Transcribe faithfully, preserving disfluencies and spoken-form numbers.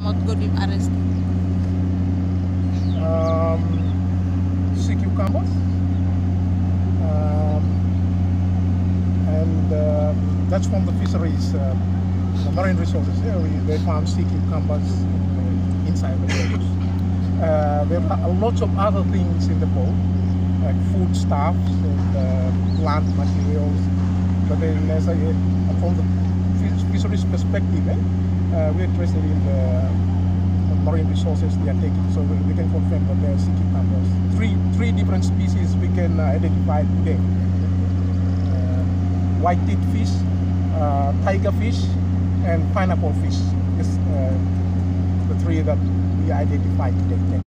What got him arrested? Um, sea cucumbers. Um, and uh, that's from the fisheries, uh, the marine resources. Yeah, we, they found sea cucumbers uh, inside the boat. Uh, there are lots of other things in the boat, like foodstuffs and uh, plant materials. But then, as I, uh, from the fisheries perspective, eh, uh, we're interested in the marine resources they are taking, so we, we can confirm that there are sea cucumbers. Three, three different species we can uh, identify today. Uh, white-teeth fish, uh, tiger fish, and pineapple fish. This, uh, the three that we identified today.